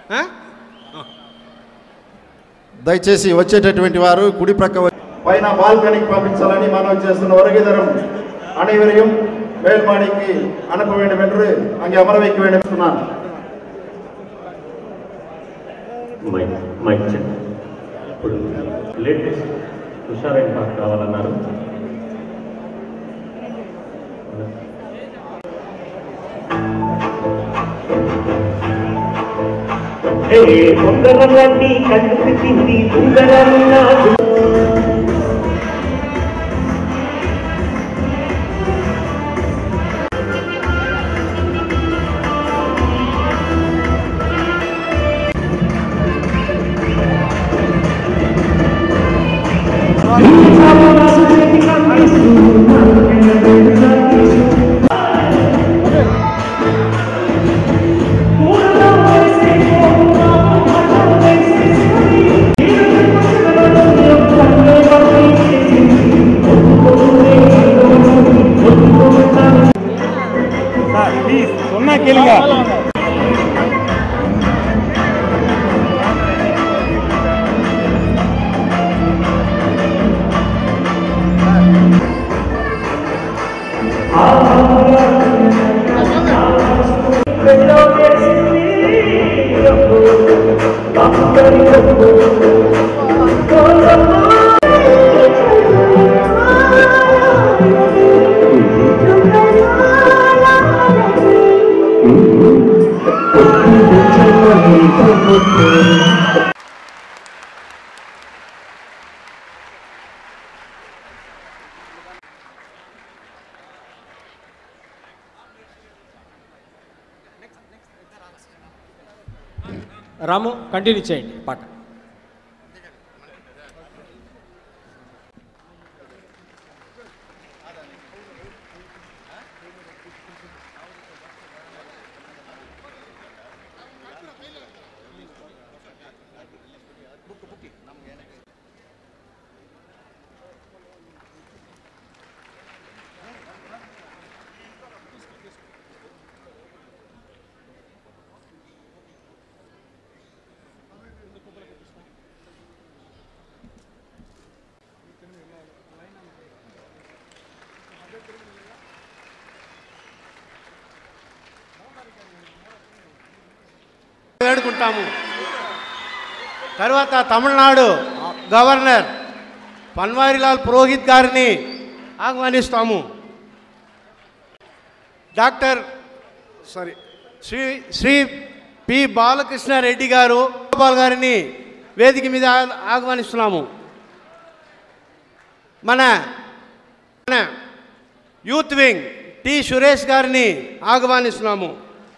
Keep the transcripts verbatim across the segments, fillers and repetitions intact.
దయచేసి వచ్చేటటువంటి వారు కుడి ప్రక్క పైన బాల్కనీకి పంపించాలని మనవి చేస్తున్న వరగిదరం అనివరియం మేల్మాడికి అనుప வேண்டும் என்று அங்கே அமர வைக்க வேண்டும் சொன்னார். Mic mic check. ఇప్పుడు లేటెస్ట్ హుషారైన పాట కావాలన్నారు. ఉంగరాన్ని కట్టుకు తింది ఉంగరన్నా రాము కంటిన్యూ చేయండి పాట. వేడుకుంటాము. తర్వాత తమిళనాడు గవర్నర్ పన్వారీలాల్ పురోహిత్ గారిని ఆహ్వానిస్తాము. Doctor sorry Shri Shri P Balakrishna Reddy garu Gopal గారిని వేదిక మీద ఆహ్వానిస్తున్నాము. మన మన యూత్ వింగ్ టి సురేష్ గారిని ఆహ్వానిస్తున్నాము.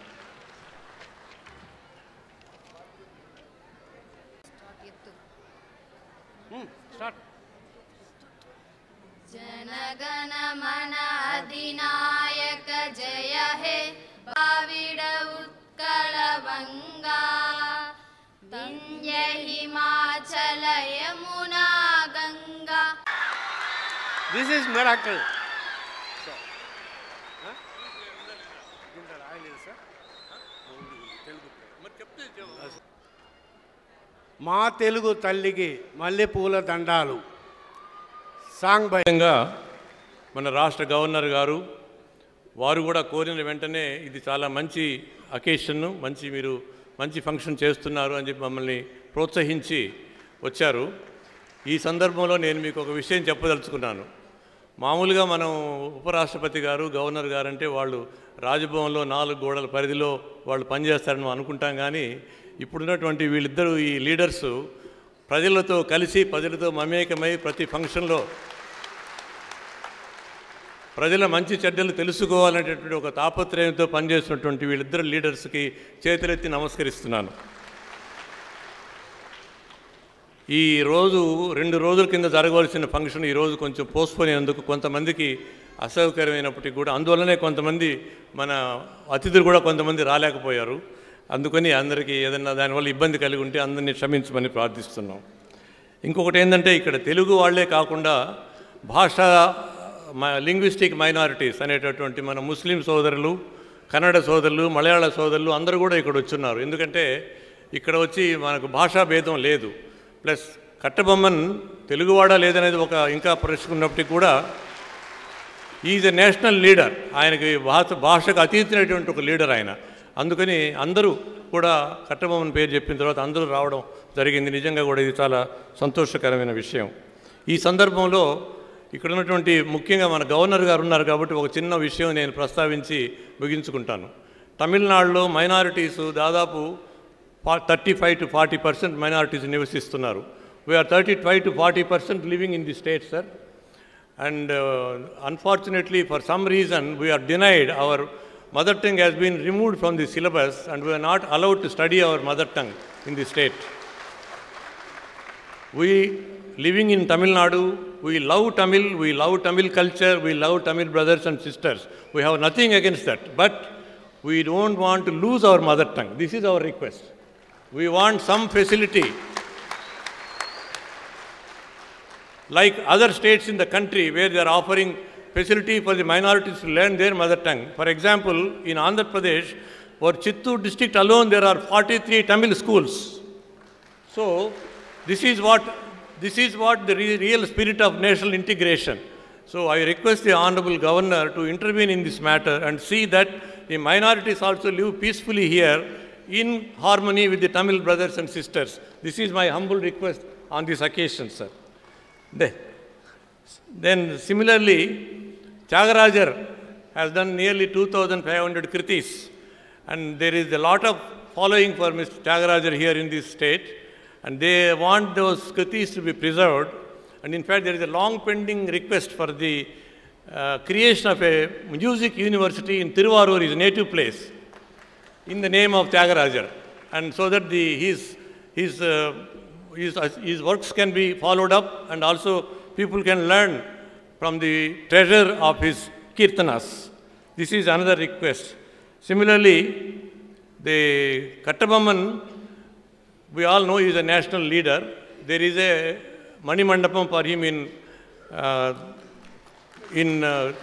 जनगण मन अधिनायक जय हे भाविड उत्कल वंगा Vindhya Himachal Yamuna Ganga. This is miracle. మా తెలుగు తల్లికి మల్లెపూల దండాలు సాంగ్ భయంగా మన రాష్ట్ర గవర్నర్ గారు వారు కూడా కోరిన వెంటనే ఇది చాలా మంచి అకేషన్ను మంచి మీరు మంచి ఫంక్షన్ చేస్తున్నారు అని చెప్పి మమ్మల్ని ప్రోత్సహించి వచ్చారు. ఈ సందర్భంలో నేను మీకు ఒక విషయం చెప్పదలుచుకున్నాను. మామూలుగా మనం ఉపరాష్ట్రపతి గారు గవర్నర్ గారు అంటే వాళ్ళు రాజభవన్లో నాలుగు గోడల పరిధిలో వాళ్ళు పనిచేస్తారని మనం అనుకుంటాం. కానీ ఇప్పుడున్నటువంటి వీళ్ళిద్దరూ ఈ లీడర్సు ప్రజలతో కలిసి ప్రజలతో మమేకమై ప్రతి ఫంక్షన్లో ప్రజల మంచి చెడ్డలు తెలుసుకోవాలనేటటువంటి ఒక తాపత్రయంతో పనిచేస్తున్నటువంటి వీళ్ళిద్దరు లీడర్స్కి చేతులెత్తి నమస్కరిస్తున్నాను. ఈ రోజు రెండు రోజుల కింద జరగవలసిన ఫంక్షన్ ఈరోజు కొంచెం పోస్ట్పోన్ అయినందుకు కొంతమందికి అసౌకర్యమైనప్పటికీ కూడా అందువల్లనే కొంతమంది మన అతిథులు కూడా కొంతమంది రాలేకపోయారు. అందుకని అందరికీ ఏదన్నా దానివల్ల ఇబ్బంది కలిగి ఉంటే అందరినీ క్షమించమని ప్రార్థిస్తున్నాం. ఇంకొకటి ఏంటంటే ఇక్కడ తెలుగు వాళ్ళే కాకుండా భాషా లింగ్విస్టిక్ మైనారిటీస్ అనేటటువంటి మన ముస్లిం సోదరులు, కన్నడ సోదరులు, మలయాళ సోదరులు అందరూ కూడా ఇక్కడ వచ్చున్నారు. ఎందుకంటే ఇక్కడ వచ్చి మనకు భాషా భేదం లేదు. ప్లస్ కట్టబొమ్మన్ తెలుగువాడా లేదనేది ఒక ఇంకా ప్రశ్న ఉన్నప్పటికీ కూడా ఈజ్ ఎ నేషనల్ లీడర్. ఆయనకి భాష భాషకు అతీతమైనటువంటి ఒక లీడర్ ఆయన. అందుకని అందరూ కూడా కట్టబొమ్మన్ పేరు చెప్పిన తర్వాత అందరూ రావడం జరిగింది. నిజంగా కూడా ఇది చాలా సంతోషకరమైన విషయం. ఈ సందర్భంలో ఇక్కడ ఉన్నటువంటి ముఖ్యంగా మన గవర్నర్ గారు ఉన్నారు కాబట్టి ఒక చిన్న విషయం నేను ప్రస్తావించి ముగించుకుంటాను. తమిళనాడులో మైనారిటీసు దాదాపు thirty five to forty percent minorities నివసిస్తున్నారు. We are thirty five to forty percent living in the state sir. And uh, unfortunately, for some reason, we are denied. Our mother tongue has been removed from the syllabus and we are not allowed to study our mother tongue in the state. We, living in Tamil Nadu, we love Tamil, we love Tamil culture, we love Tamil brothers and sisters. We have nothing against that. But we don't want to lose our mother tongue. This is our request. We want some facility. Like other states in the country where they are offering facility for the minorities to learn their mother tongue. For example, in Andhra Pradesh, for Chittoor district alone, there are forty-three Tamil schools. So, this is what, this is what the re real spirit of national integration. So, I request the Honorable Governor to intervene in this matter and see that the minorities also live peacefully here in harmony with the Tamil brothers and sisters. This is my humble request on this occasion, sir. Then similarly, Tyagarajar has done nearly two thousand five hundred kritis, and there is a lot of following for Mister Tyagarajar here in this state, and they want those kritis to be preserved. And in fact, there is a long pending request for the uh, creation of a music university in Tiruvarur, his native place, in the name of Tyagarajar, and so that the his his uh, His, his works can be followed up and also people can learn from the treasure of his kirtanas. This is another request. Similarly, the Kattabamman, we all know he is a national leader. There is a Mani Mandapam for him in, uh, in uh,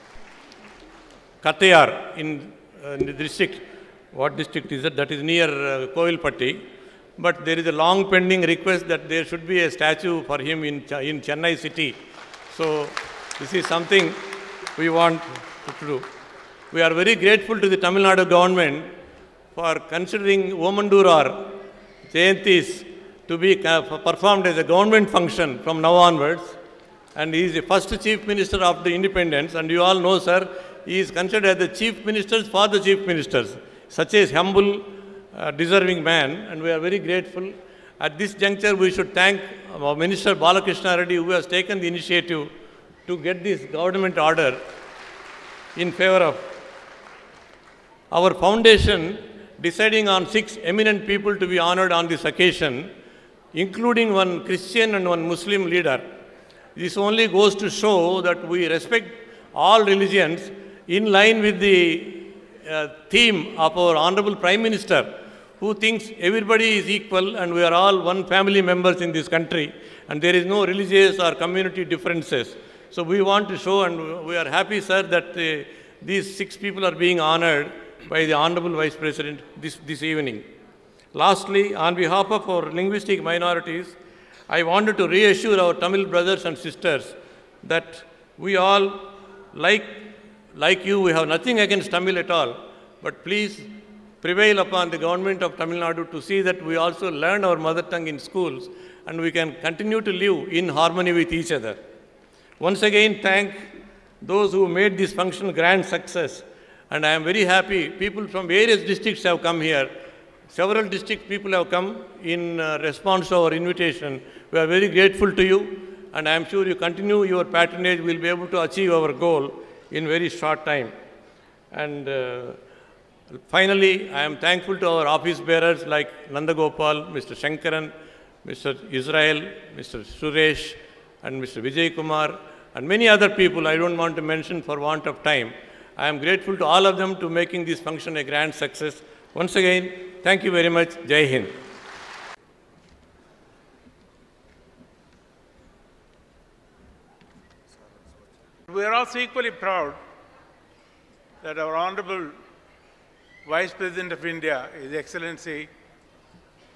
Kattayar, in, uh, in the district. What district is that? That is near uh, Kovilpatti. But there is a long pending request that there should be a statue for him in, Ch in Chennai city. So, this is something we want to do. We are very grateful to the Tamil Nadu government for considering Omandurar Jayantis to be performed as a government function from now onwards. And he is the first chief minister of the independence. And you all know, sir, he is considered as the chief ministers for the chief ministers. Such a humble, Uh, deserving man, and we are very grateful. At this juncture, we should thank our Minister Balakrishna Reddy, who has taken the initiative to get this government order in favor of our foundation, deciding on six eminent people to be honored on this occasion, including one Christian and one Muslim leader. This only goes to show that we respect all religions in line with the uh, theme of our Honorable Prime Minister, who thinks everybody is equal and we are all one family members in this country and there is no religious or community differences. So we want to show, and we are happy, sir, that uh, these six people are being honored by the Honorable Vice President this, this evening. Lastly, on behalf of our linguistic minorities, I wanted to reassure our Tamil brothers and sisters that we all, like, like you, we have nothing against Tamil at all, but please prevail upon the government of Tamil Nadu to see that we also learn our mother tongue in schools and we can continue to live in harmony with each other. Once again, thank those who made this function grand success, and I am very happy. People from various districts have come here. Several district people have come in uh, response to our invitation. We are very grateful to you, and I am sure you continue your patronage, we will be able to achieve our goal in very short time. And uh, finally, I am thankful to our office bearers like Nandagopal, Mister Shankaran, Mister Israel, Mister Suresh, and Mister Vijay Kumar, and many other people I don't want to mention for want of time. I am grateful to all of them to making this function a grand success. Once again, thank you very much. Jai Hind. We are also equally proud that our Honorable Vice President of India, His Excellency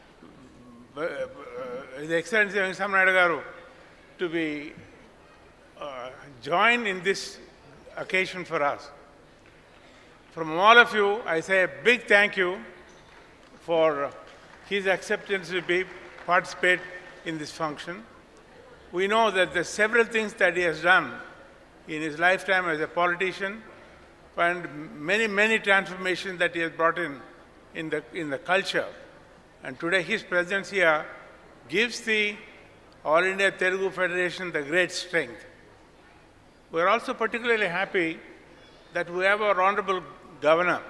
uh, His Excellency Venkata Naidu Garu to be uh, joined in this occasion for us. From all of you, I say a big thank you for his acceptance to be participate in this function. We know that there are several things that he has done in his lifetime as a politician, and many, many transformations that he has brought in in the, in the culture. And today his presence here gives the All India Telugu Federation the great strength. We are also particularly happy that we have our Honorable Governor,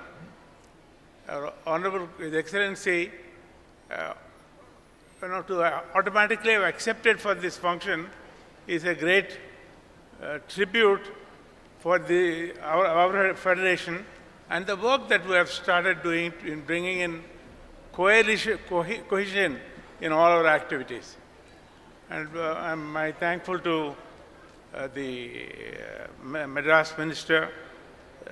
our Honorable His Excellency, uh, you know, to uh, automatically have accepted for this function is a great uh, tribute for the, our, our federation and the work that we have started doing in bringing in coalition, cohesion in all our activities. And uh, I'm I thankful to uh, the uh, Madras Minister, uh,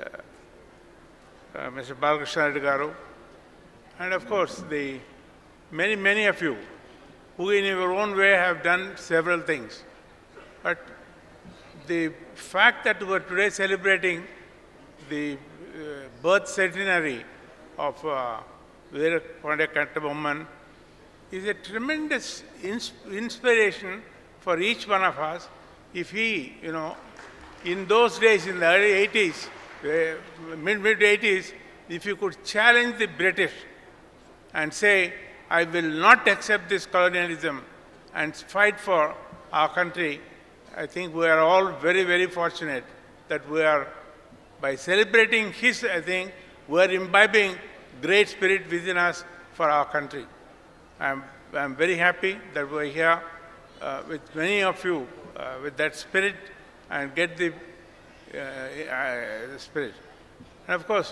uh, Mister Balakrishna Reddy Garu, and of course the many, many of you who in your own way have done several things. But the fact that we are today celebrating the uh, birth centenary of uh, Veera Pandya Kattabomman is a tremendous ins inspiration for each one of us. If he, you know, in those days, in the early eighties, uh, mid, mid eighties, if you could challenge the British and say, I will not accept this colonialism and fight for our country, I think we are all very, very fortunate that we are, by celebrating his, I think, we are imbibing great spirit within us for our country. I'm, I'm very happy that we're here uh, with many of you uh, with that spirit and get the, uh, uh, the spirit. And of course,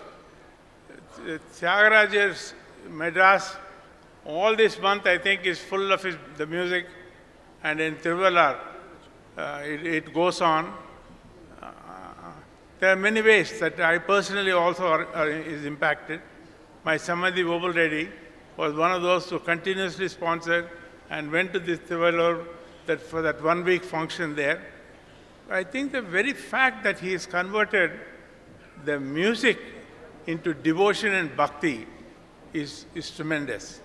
Tyagaraja's Madras, all this month I think is full of his, the music, and in Tiruvallar uh, it, it goes on. Uh, there are many ways that I personally also are, are, is impacted. My Samadhi Vobal Reddy was one of those who continuously sponsored and went to this Tiruvallar that for that one week function there. I think the very fact that he has converted the music into devotion and bhakti is, is tremendous.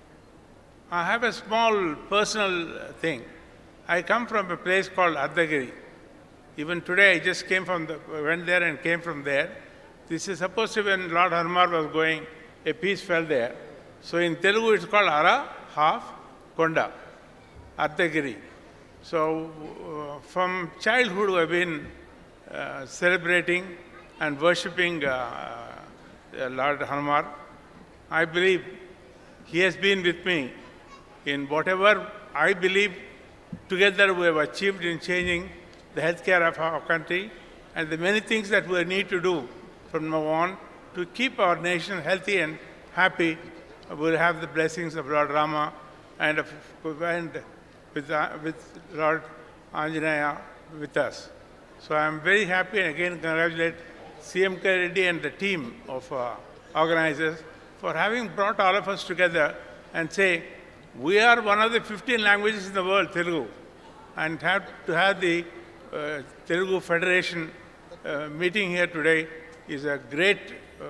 I have a small personal thing. I come from a place called Ardhagiri. Even today I just came from the, went there and came from there. This is supposed to be when Lord Hanuman was going, a piece fell there. So in Telugu it's called Ara, half, Konda, Ardhagiri. So uh, from childhood I've been uh, celebrating and worshipping uh, uh, Lord Hanuman. I believe he has been with me in whatever I believe together we have achieved in changing the healthcare of our country and the many things that we need to do from now on to keep our nation healthy and happy. We'll have the blessings of Lord Rama and, of, and with, uh, with Lord Anjaneya with us. So I'm very happy and again congratulate C M K Reddy and the team of uh, organizers for having brought all of us together and say, we are one of the fifteen languages in the world, Telugu, and have to have the uh, Telugu Federation uh, meeting here today is a great uh,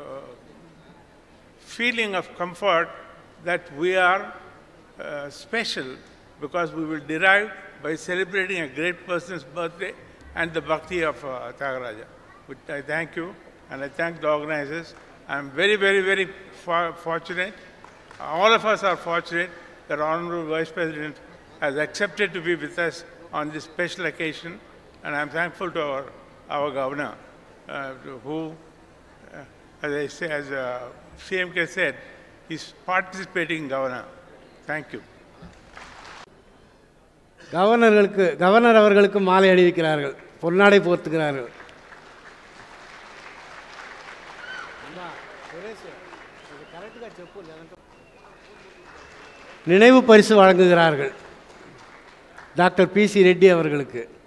feeling of comfort that we are uh, special because we will derive by celebrating a great person's birthday and the bhakti of uh, Tyagaraja. I thank you and I thank the organizers. I'm very, very, very for fortunate. All of us are fortunate that Honorable Vice President has accepted to be with us on this special occasion, and I'm thankful to our, our Governor, uh, who, uh, as I say, as uh, C M K said, is participating Governor. Thank you. கவர்னர்களுக்கு governor அவர்களுக்கு மாலை அணிவிக்கிறார்கள், பொன்னாடை போர்த்துகிறார்கள். நினைவு பரிசு வழங்குகிறார்கள் doctor B C Reddy அவர்களுக்கு.